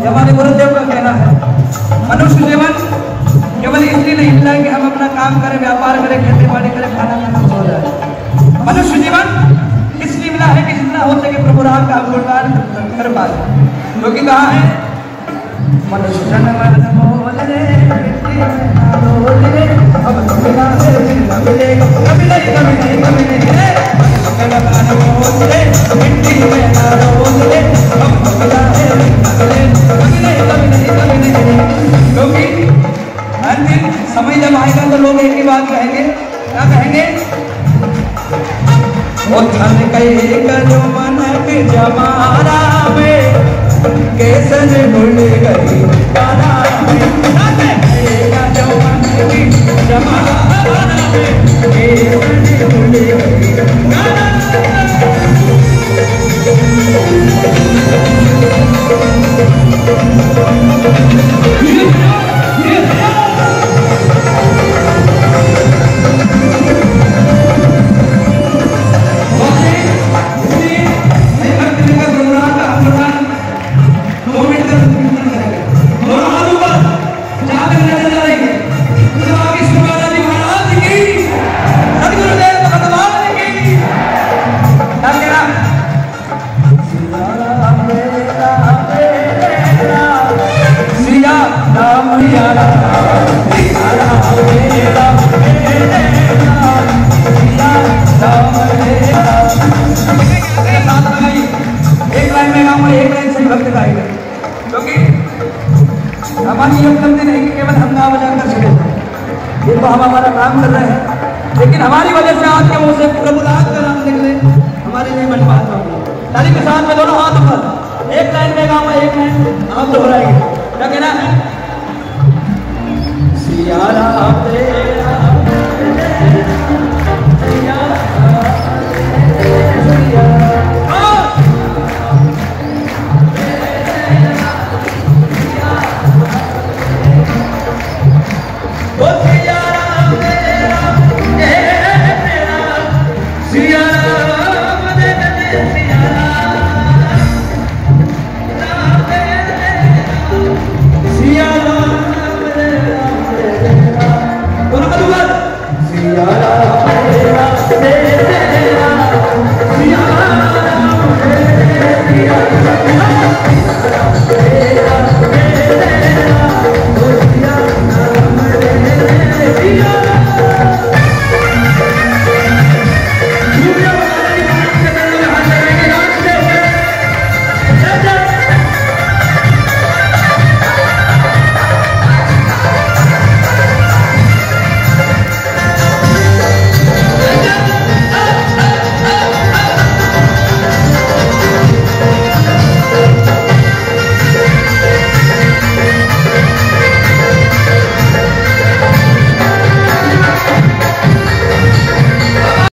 हमारे गुरुदेव का कहना है मनुष्य जीवन केवल इसलिए नहीं मिला कि हम अपना काम करें, व्यापार करें, खेती बाड़ी करें, खाना खाना सो जाए। मनुष्य जीवन इसलिए मिला है कि जितना हो सके प्रभु राम का गुणगान कर पाए। क्योंकि कहा है मनुष्य जन्म बोल रे बोल रे अब कभी ना मिले कभी नहीं कभी नहीं कभी नहीं मिले जन्म बोल रे मिट्टी में ना रोल रे अब कभी ना मिले कभी नहीं कभी नहीं कभी नहीं। क्योंकि हर दिन समय जब आएगा तो लोग एक ही बात कहेंगे, क्या कहेंगे? वो धन कहे जो मन के जमाना में केसर भूल गई पारा में, धन कहेगा जो मन के जमाना में केसर भूल गई पारा हमारा काम कर रहे हैं, लेकिन हमारी वजह से आपके मुंह से प्रभु राम का नाम निकले, हमारे लिए मन बात होगी। ताली के साथ में दोनों हाथ ऊपर, एक लाइन में गाऊंगा, एक लाइन आप दोहराएंगे, क्या कहना है?